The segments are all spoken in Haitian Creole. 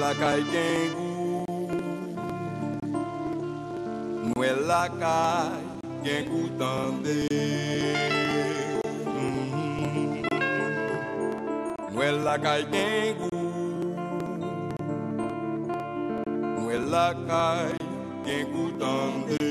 la caille gen goût, Noël la caille gen goût tendé. Noël la caille gen goût, Noël la caille gen goût tendé.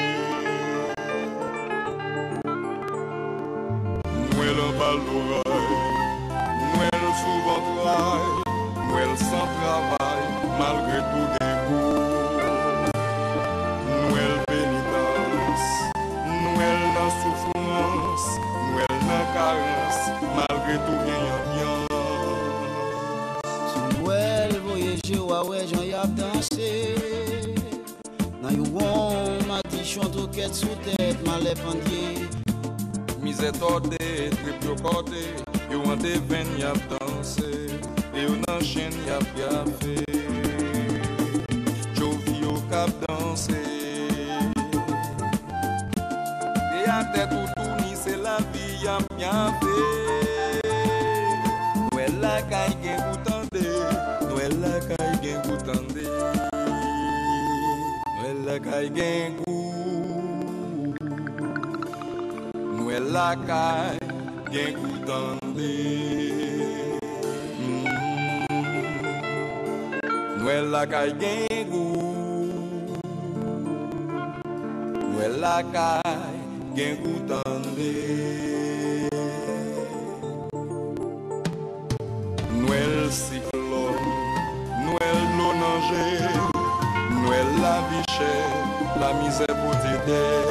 Noël en bal d'oreille, Noël sous ventraille, Noël sans travail, malgré tout gen goût. Noël pénitence, Noël dans souffrance, Noël dans carence, malgré tout gen ambiance. Sous Noël voyager ouais Jean y a dansé. Nan yon bon mati chante au quête sous tête malais pendier. Misère tordée, trip yo côté, yo en devin y a dansé, et yo nan chaîne y a piafé. Jovi yo cap dansé. Et à tête tout tourni, c'est la vie y a piafé. Noël la caille gen goutande, Noël la caille gen goutande, Noël la caille gen goût, Noël la caille gen goutande. Noël la caille gen goût, Noël la caille gen goutande. Noël cyclone, Noël non danger, Noël la vie chère, la misère pour t'aider.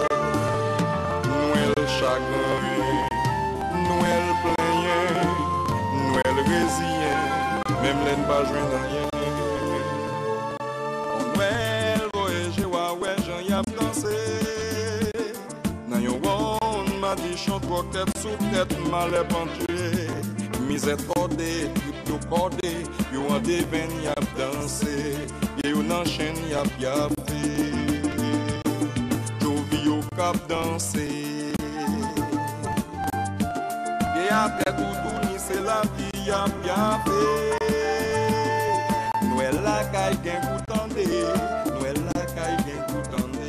Noël chagrin, Noël plein, Noël résilient, même l'aine pas joindre rien. Noël voyage ouais Jean y a dansé. Nan yon bon m'a dit chante pour tête sous tête mal pentué. Misère cordée, yo cordé, yo en devin y a dansé, yo nan chaîne y a piafé. Jovi yo cap dansé. Et après tout tourni, c'est la vie y a piafé. Noël la caille gen goutande, Noël la caille gen goutande.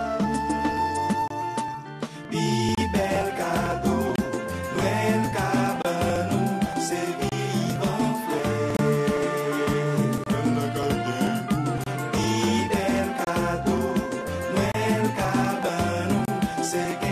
Bi bel cadeau, Noël cabanou, c'est vivant fleur. Noël la caille gen goût. Bi bel cadeau, Noël cabanou, c'est